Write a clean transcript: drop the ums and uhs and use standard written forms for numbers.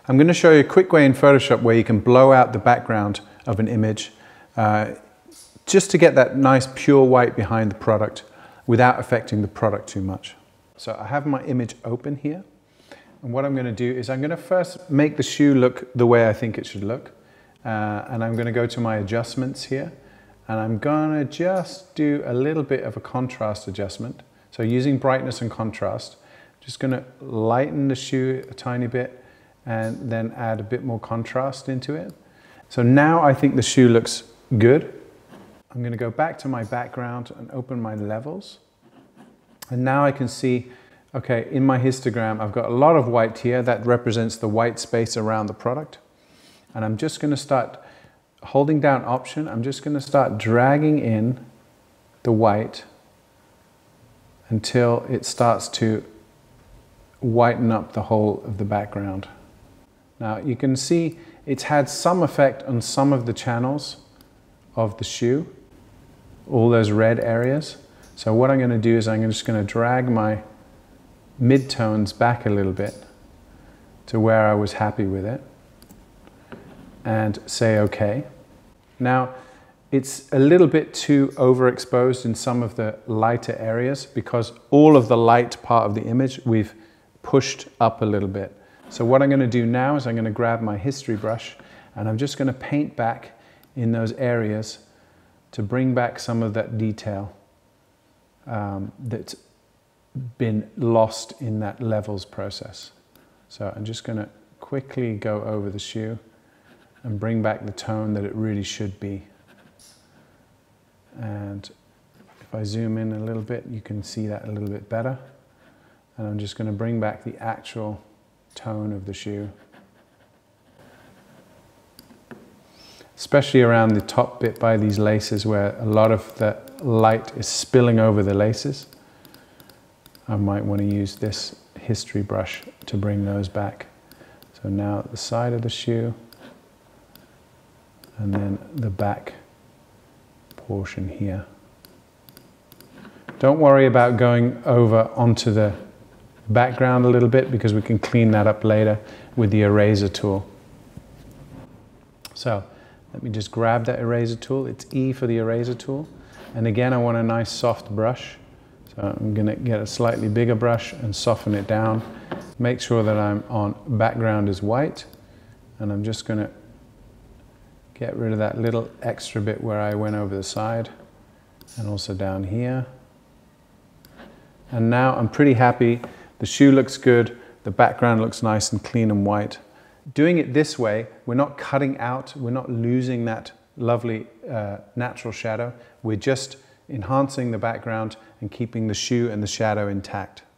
I'm going to show you a quick way in Photoshop where you can blow out the background of an image just to get that nice pure white behind the product without affecting the product too much. So I have my image open here, and what I'm going to do is I'm going to first make the shoe look the way I think it should look, and I'm going to go to my adjustments here, and I'm going to just do a little bit of a contrast adjustment. So using brightness and contrast, just going to lighten the shoe a tiny bit and then add a bit more contrast into it. So now I think the shoe looks good. I'm going to go back to my background and open my levels. And now I can see, okay, in my histogram, I've got a lot of white here. That represents the white space around the product. And I'm just going to start holding down Option. I'm just going to start dragging in the white until it starts to whiten up the whole of the background. Now you can see it's had some effect on some of the channels of the shoe, all those red areas. So what I'm going to do is I'm just going to drag my midtones back a little bit to where I was happy with it and say OK. Now it's a little bit too overexposed in some of the lighter areas because all of the light part of the image we've pushed up a little bit. So what I'm going to do now is I'm going to grab my history brush and I'm just going to paint back in those areas to bring back some of that detail that's been lost in that levels process. So I'm just going to quickly go over the shoe and bring back the tone that it really should be. And if I zoom in a little bit, you can see that a little bit better. And I'm just going to bring back the actual tone of the shoe. Especially around the top bit by these laces where a lot of the light is spilling over the laces. I might want to use this history brush to bring those back. So now at the side of the shoe and then the back portion here. Don't worry about going over onto the background a little bit because we can clean that up later with the eraser tool. So let me just grab that eraser tool. It's E for the eraser tool. And again, I want a nice soft brush. So I'm going to get a slightly bigger brush and soften it down. Make sure that I'm on background is white. And I'm just going to get rid of that little extra bit where I went over the side and also down here. And now I'm pretty happy. The shoe looks good, the background looks nice and clean and white. Doing it this way, we're not cutting out, we're not losing that lovely natural shadow. We're just enhancing the background and keeping the shoe and the shadow intact.